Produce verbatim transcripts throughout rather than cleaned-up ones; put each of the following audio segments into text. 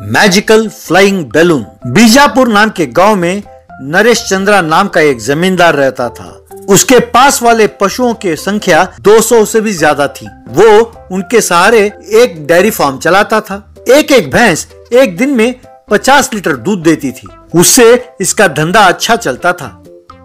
Magical flying balloon. Bijapur नाम के गांव में नरेश चंद्रा नाम का एक जमींदार रहता था। उसके पास वाले पशुओं की संख्या दो सौ से भी ज्यादा थी। वो उनके सहारे एक डेयरी फार्म चलाता था। एक एक भैंस एक दिन में पचास लीटर दूध देती थी। उससे इसका धंधा अच्छा चलता था।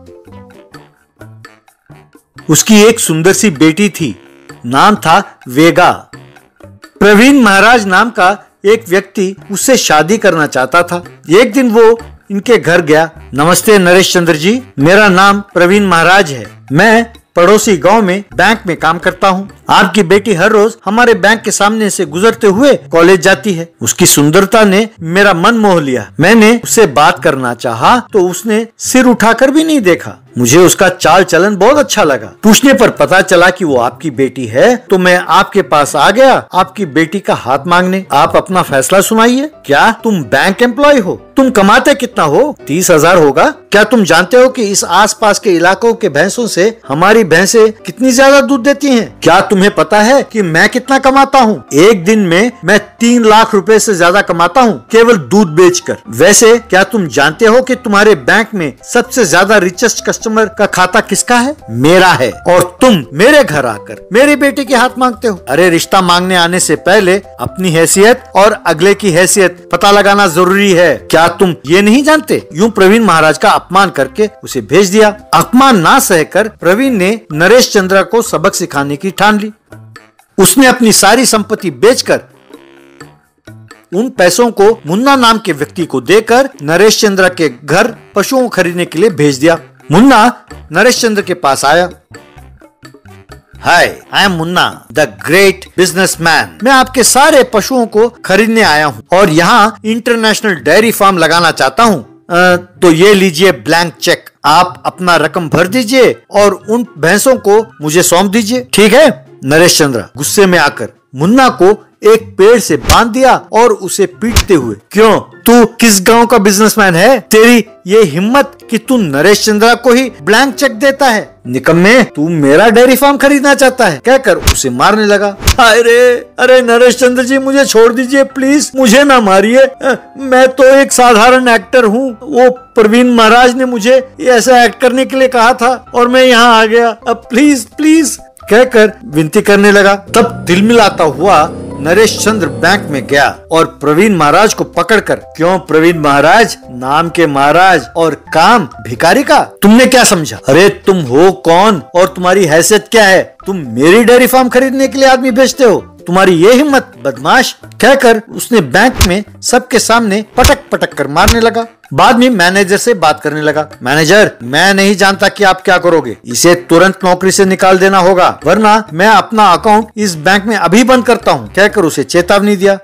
उसकी एक सुंदर सी बेटी थी, नाम था वेगा। प्रवीण महाराज नाम का एक व्यक्ति उससे शादी करना चाहता था। एक दिन वो इनके घर गया। नमस्ते नरेश चंद्र जी, मेरा नाम प्रवीण महाराज है। मैं पड़ोसी गांव में बैंक में काम करता हूँ। आपकी बेटी हर रोज हमारे बैंक के सामने से गुजरते हुए कॉलेज जाती है। उसकी सुंदरता ने मेरा मन मोह लिया। मैंने उससे बात करना चाहा तो उसने सिर उठाकर भी नहीं देखा। मुझे उसका चाल चलन बहुत अच्छा लगा। पूछने पर पता चला कि वो आपकी बेटी है, तो मैं आपके पास आ गया आपकी बेटी का हाथ मांगने। आप अपना फैसला सुनाइए। क्या तुम बैंक एम्प्लॉय हो? तुम कमाते कितना हो? तीस हजार होगा। क्या तुम जानते हो कि इस आसपास के इलाकों के भैंसों से हमारी भैंसें कितनी ज्यादा दूध देती हैं? क्या तुम्हें पता है कि मैं कितना कमाता हूँ? एक दिन में मैं तीन लाख रुपए से ज्यादा कमाता हूँ केवल दूध बेचकर। वैसे क्या तुम जानते हो कि तुम्हारे बैंक में सबसे ज्यादा रिचेस्ट कस्टमर का खाता किसका है? मेरा है। और तुम मेरे घर आकर मेरी बेटी के हाथ मांगते हो। अरे रिश्ता मांगने आने से पहले अपनी हैसियत और अगले की हैसियत पता लगाना जरूरी है। क्या तुम ये नहीं जानते? यूं प्रवीण महाराज का अपमान करके उसे भेज दिया। अपमान ना सहकर प्रवीण ने नरेश चंद्रा को सबक सिखाने की ठान ली। उसने अपनी सारी संपत्ति बेचकर उन पैसों को मुन्ना नाम के व्यक्ति को देकर नरेश चंद्रा के घर पशुओं खरीदने के लिए भेज दिया। मुन्ना नरेश चंद्र के पास आया। Hi, I am Munna, the great businessman. मैं आपके सारे पशुओं को खरीदने आया हूँ और यहाँ इंटरनेशनल डेयरी फार्म लगाना चाहता हूँ। तो ये लीजिए ब्लैंक चेक। आप अपना रकम भर दीजिए और उन भैंसों को मुझे सौंप दीजिए। ठीक है? नरेश चंद्रा गुस्से में आकर मुन्ना को एक पेड़ से बांध दिया और उसे पीटते हुए, क्यों, तू किस गांव का बिजनेसमैन है? तेरी ये हिम्मत कि तू नरेश चंद्रा को ही ब्लैंक चेक देता है? निकम्मे, तू मेरा डेयरी फार्म खरीदना चाहता है? कहकर उसे मारने लगा। अरे अरे नरेश चंद्र जी, मुझे छोड़ दीजिए प्लीज, मुझे ना मारिए। मैं तो एक साधारण एक्टर हूँ। वो प्रवीण महाराज ने मुझे ऐसा एक्ट करने के लिए कहा था और मैं यहाँ आ गया। अब प्लीज प्लीज कहकर विनती करने लगा। तब दिल मिलाता हुआ नरेश चंद्र बैंक में गया और प्रवीण महाराज को पकड़कर, क्यों प्रवीण महाराज, नाम के महाराज और काम भिखारी का, तुमने क्या समझा? अरे तुम हो कौन और तुम्हारी हैसियत क्या है? तुम मेरी डेयरी फार्म खरीदने के लिए आदमी भेजते हो? तुम्हारी ये हिम्मत, बदमाश! कहकर उसने बैंक में सबके सामने पटक पटक कर मारने लगा। बाद में मैनेजर से बात करने लगा। मैनेजर, मैं नहीं जानता कि आप क्या करोगे। इसे तुरंत नौकरी से निकाल देना होगा, वरना मैं अपना अकाउंट इस बैंक में अभी बंद करता हूँ, कहकर उसे चेतावनी दिया।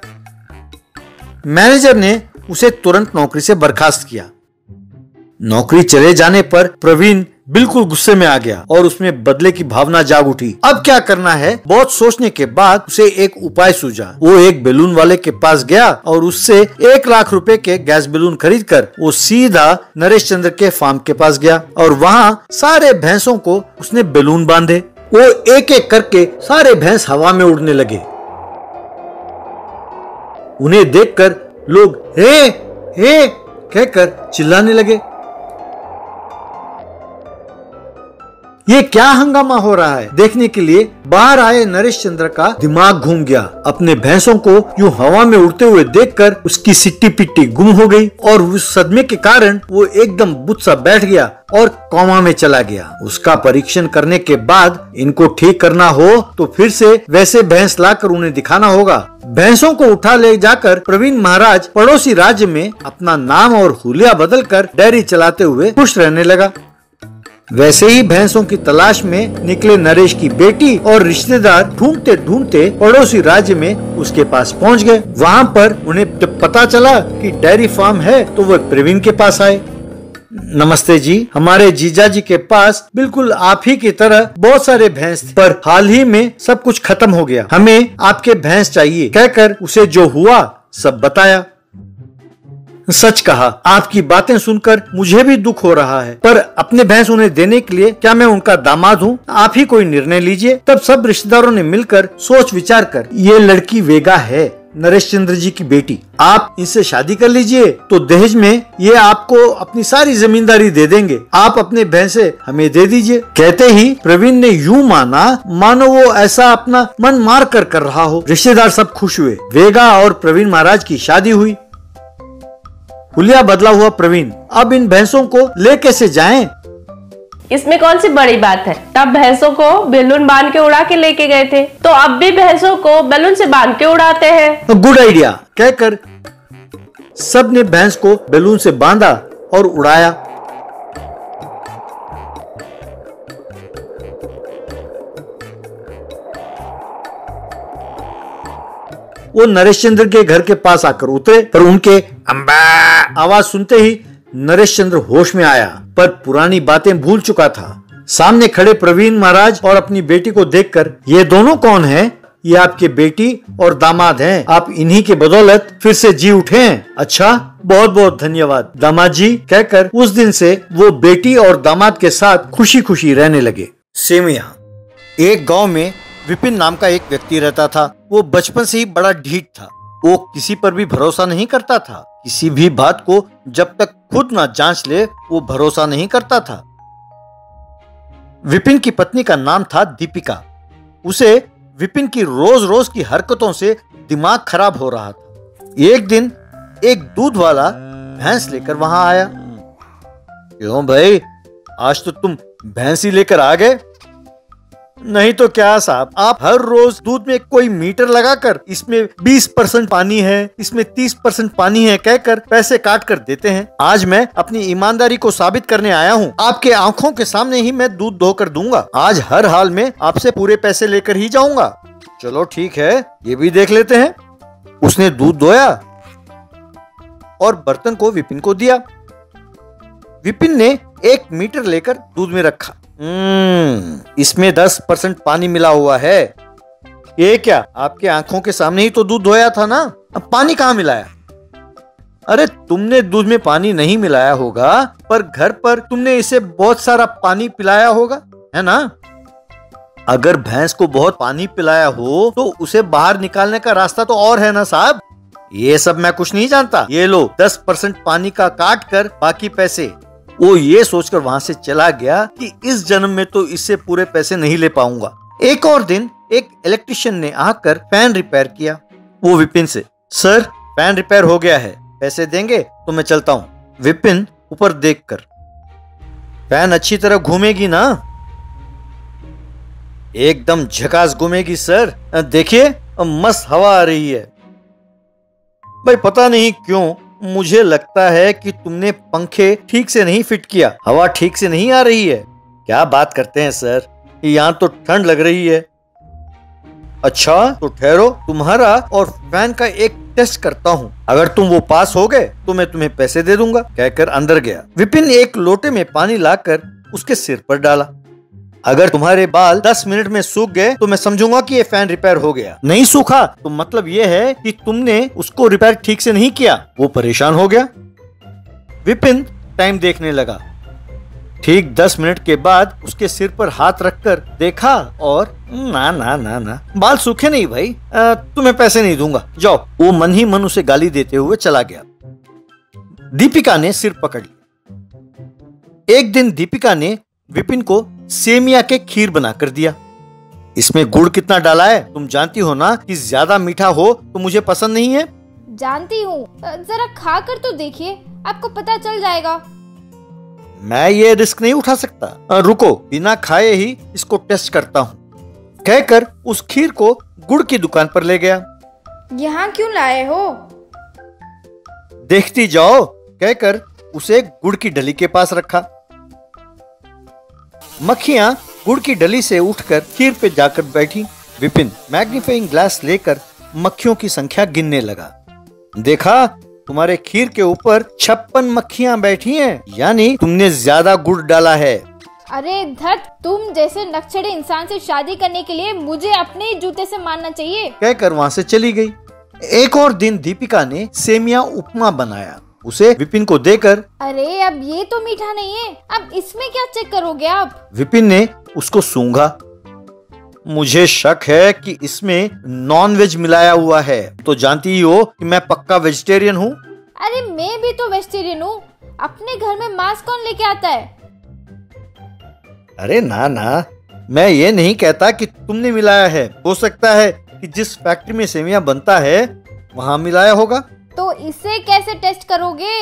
मैनेजर ने उसे तुरंत नौकरी से बर्खास्त किया। नौकरी चले जाने पर प्रवीण बिल्कुल गुस्से में आ गया और उसमें बदले की भावना जाग उठी। अब क्या करना है? बहुत सोचने के बाद उसे एक उपाय सूझा। वो एक बैलून वाले के पास गया और उससे एक लाख रुपए के गैस बैलून खरीद कर वो सीधा नरेश चंद्र के फार्म के पास गया और वहाँ सारे भैंसों को उसने बैलून बांधे। वो एक एक करके सारे भैंस हवा में उड़ने लगे। उन्हें देखकर लोग हे हे कहकर चिल्लाने लगे। ये क्या हंगामा हो रहा है? देखने के लिए बाहर आए नरेश चंद्र का दिमाग घूम गया। अपने भैंसों को यूं हवा में उड़ते हुए देखकर उसकी सिट्टी पिट्टी गुम हो गई और उस सदमे के कारण वो एकदम बुत सा बैठ गया और कोमा में चला गया। उसका परीक्षण करने के बाद इनको ठीक करना हो तो फिर से वैसे भैंस लाकर उन्हें दिखाना होगा। भैंसों को उठा ले जाकर प्रवीण महाराज पड़ोसी राज्य में अपना नाम और हुलिया बदलकर डेयरी चलाते हुए खुश रहने लगा। वैसे ही भैंसों की तलाश में निकले नरेश की बेटी और रिश्तेदार ढूंढते ढूंढते पड़ोसी राज्य में उसके पास पहुंच गए। वहां पर उन्हें जब पता चला कि डेयरी फार्म है तो वह प्रवीण के पास आए। नमस्ते जी, हमारे जीजा जी के पास बिल्कुल आप ही की तरह बहुत सारे भैंस थे, पर हाल ही में सब कुछ खत्म हो गया। हमें आपके भैंस चाहिए, कहकर उसे जो हुआ सब बताया। सच कहा, आपकी बातें सुनकर मुझे भी दुख हो रहा है, पर अपने भैंस उन्हें देने के लिए क्या मैं उनका दामाद हूँ? आप ही कोई निर्णय लीजिए। तब सब रिश्तेदारों ने मिलकर सोच विचार कर ये लड़की वेगा है, नरेश चंद्र जी की बेटी, आप इनसे शादी कर लीजिए तो दहेज में ये आपको अपनी सारी जमींदारी दे देंगे, आप अपने भैंसे हमें दे दीजिए। कहते ही प्रवीण ने यूं माना मानो वो ऐसा अपना मन मार कर कर रहा हो। रिश्तेदार सब खुश हुए। वेगा और प्रवीण महाराज की शादी हुई। हुलिया बदला हुआ प्रवीण अब इन भैंसों को ले कैसे जाएं? इसमें कौन सी बड़ी बात है, तब भैंसों को बैलून बांध के उड़ा के लेके गए थे, तो अब भी भैंसों को बैलून से बांध के उड़ाते हैं। गुड आइडिया कहकर सब ने भैंस को बैलून से बांधा और उड़ाया। वो नरेश चंद्र के घर के पास आकर उतरे, पर उनके अम्बा आवाज सुनते ही नरेश चंद्र होश में आया, पर पुरानी बातें भूल चुका था। सामने खड़े प्रवीण महाराज और अपनी बेटी को देखकर, ये दोनों कौन हैं? ये आपके बेटी और दामाद हैं। आप इन्हीं के बदौलत फिर से जी उठे हैं। अच्छा, बहुत बहुत धन्यवाद दामाद जी कहकर उस दिन से वो बेटी और दामाद के साथ खुशी खुशी रहने लगे। सेमिया। एक गांव में विपिन नाम का एक व्यक्ति रहता था। वो बचपन से ही बड़ा ढीठ था। वो किसी पर भी भरोसा नहीं करता था। किसी भी बात को जब तक खुद ना जांच ले वो भरोसा नहीं करता था। विपिन की पत्नी का नाम था दीपिका। उसे विपिन की रोज रोज की हरकतों से दिमाग खराब हो रहा था। एक दिन एक दूध वाला भैंस लेकर वहां आया। क्यों भाई, आज तो तुम भैंस ही लेकर आ गए? नहीं तो क्या साहब, आप हर रोज दूध में कोई मीटर लगाकर इसमें बीस परसेंट पानी है, इसमें तीस परसेंट पानी है कहकर पैसे काट कर देते हैं। आज मैं अपनी ईमानदारी को साबित करने आया हूँ। आपके आंखों के सामने ही मैं दूध धोकर दूंगा। आज हर हाल में आपसे पूरे पैसे लेकर ही जाऊंगा। चलो ठीक है, ये भी देख लेते हैं। उसने दूध धोया और बर्तन को विपिन को दिया। विपिन ने एक मीटर लेकर दूध में रखा। हम्म, इसमें दस परसेंट पानी मिला हुआ है। ये क्या, आपके आंखों के सामने ही तो दूध धोया था ना, अब पानी कहाँ मिलाया? अरे तुमने दूध में पानी नहीं मिलाया होगा, पर घर पर तुमने इसे बहुत सारा पानी पिलाया होगा, है ना? अगर भैंस को बहुत पानी पिलाया हो तो उसे बाहर निकालने का रास्ता तो और है ना साहब। ये सब मैं कुछ नहीं जानता। ये लो दस परसेंट पानी का काट कर बाकी पैसे। वो ये सोचकर वहां से चला गया कि इस जन्म में तो इससे पूरे पैसे नहीं ले पाऊंगा। एक और दिन एक इलेक्ट्रिशियन ने आकर फैन रिपेयर किया। वो विपिन से, सर फैन रिपेयर हो गया है, पैसे देंगे तो मैं चलता हूँ। विपिन ऊपर देखकर, फैन अच्छी तरह घूमेगी ना? एकदम झकास घूमेगी सर, देखिए मस्त हवा आ रही है। भाई पता नहीं क्यों मुझे लगता है कि तुमने पंखे ठीक से नहीं फिट किया, हवा ठीक से नहीं आ रही है। क्या बात करते हैं सर, यहाँ तो ठंड लग रही है। अच्छा तो ठहरो, तुम्हारा और फैन का एक टेस्ट करता हूँ। अगर तुम वो पास हो गए तो मैं तुम्हें पैसे दे दूंगा कहकर अंदर गया। विपिन एक लोटे में पानी लाकर उसके सिर पर डाला। अगर तुम्हारे बाल दस मिनट में सूख गए तो मैं समझूंगा कि ये फैन रिपेयर हो गया। नहीं सूखा तो मतलब ये है कि तुमने उसको रिपेयर ठीक से नहीं किया। वो परेशान हो गया। विपिन टाइम देखने लगा। ठीक दस मिनट के बाद उसके सिर पर हाथ रखकर देखा और ना ना ना ना बाल सूखे नहीं भाई, आ, तुम्हें पैसे नहीं दूंगा, जाओ। वो मन ही मन उसे गाली देते हुए चला गया। दीपिका ने सिर पकड़ लिया। एक दिन दीपिका ने विपिन को सेमिया के खीर बनाकर दिया। इसमें गुड़ कितना डाला है तुम जानती हो ना कि ज्यादा मीठा हो तो मुझे पसंद नहीं है। जानती हूँ, जरा खा कर तो देखिए, आपको पता चल जाएगा। मैं ये रिस्क नहीं उठा सकता। रुको, बिना खाए ही इसको टेस्ट करता हूँ कहकर उस खीर को गुड़ की दुकान पर ले गया। यहाँ क्यों लाए हो? देखती जाओ कहकर उसे गुड़ की डली के पास रखा। मक्खियां गुड़ की डली से उठकर खीर पे जाकर बैठी। विपिन मैग्नीफाइंग ग्लास लेकर मक्खियों की संख्या गिनने लगा। देखा, तुम्हारे खीर के ऊपर छप्पन मक्खियां बैठी हैं, यानी तुमने ज्यादा गुड़ डाला है। अरे धत, तुम जैसे नक्सड़े इंसान से शादी करने के लिए मुझे अपने जूते से मारना चाहिए कहकर वहाँ से चली गई। एक और दिन दीपिका ने सेमिया उपमा बनाया। उसे विपिन को देकर, अरे अब ये तो मीठा नहीं है, अब इसमें क्या चेक करोगे आप? विपिन ने उसको सूंघा। मुझे शक है कि इसमें नॉन वेज मिलाया हुआ है। तो जानती ही हो कि मैं पक्का वेजिटेरियन हूँ। अरे मैं भी तो वेजिटेरियन हूँ। अपने घर में मांस कौन लेके आता है? अरे ना ना, मैं ये नहीं कहता कि तुमने मिलाया है। हो सकता है कि जिस फैक्ट्री में सेवियां बनता है वहां मिलाया होगा। तो इसे कैसे टेस्ट करोगे?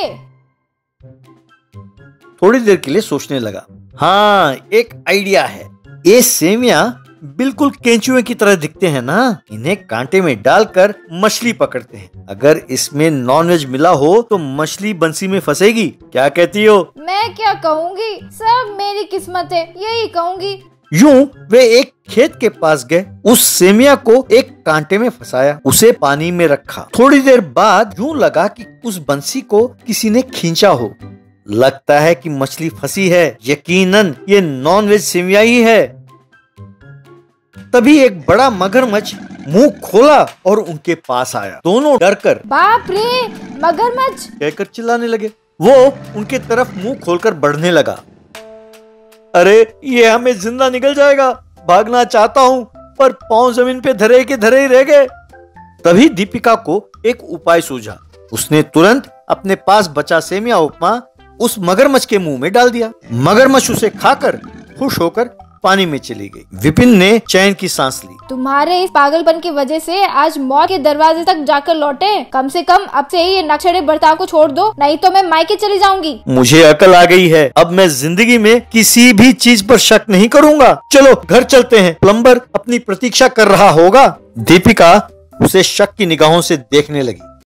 थोड़ी देर के लिए सोचने लगा। हाँ, एक आइडिया है। ये सेवियां बिल्कुल केंचुए की तरह दिखते हैं ना, इन्हें कांटे में डालकर मछली पकड़ते हैं। अगर इसमें नॉनवेज मिला हो तो मछली बंसी में फंसेगी। क्या कहती हो? मैं क्या कहूँगी, सब मेरी किस्मत है, यही कहूँगी। यूं वे एक खेत के पास गए, उस सेमिया को एक कांटे में फंसाया, उसे पानी में रखा। थोड़ी देर बाद यूं लगा कि उस बंसी को किसी ने खींचा हो। लगता है कि मछली फंसी है। यकीनन ये नॉनवेज सेमिया ही है। तभी एक बड़ा मगरमच्छ मुंह खोला और उनके पास आया। दोनों डरकर बाप रे, मगरमच्छ कहकर चिल्लाने लगे। वो उनके तरफ मुंह खोलकर बढ़ने लगा। अरे ये हमें जिंदा निकल जाएगा। भागना चाहता हूँ पर पांव जमीन पे धरे के धरे ही रह गए। तभी दीपिका को एक उपाय सूझा। उसने तुरंत अपने पास बचा सेमिया उपमा उस मगरमच्छ के मुंह में डाल दिया। मगरमच्छ उसे खाकर खुश होकर पानी में चली गई। विपिन ने चैन की सांस ली। तुम्हारे इस पागलपन की वजह से आज मौत के दरवाजे तक जाकर लौटे। कम से कम अब से ही ये नक्शड़े बर्ताव को छोड़ दो, नहीं तो मैं मायके चली जाऊंगी। मुझे अकल आ गई है। अब मैं जिंदगी में किसी भी चीज पर शक नहीं करूंगा। चलो घर चलते हैं, प्लम्बर अपनी प्रतीक्षा कर रहा होगा। दीपिका उसे शक की निगाहों से देखने लगी।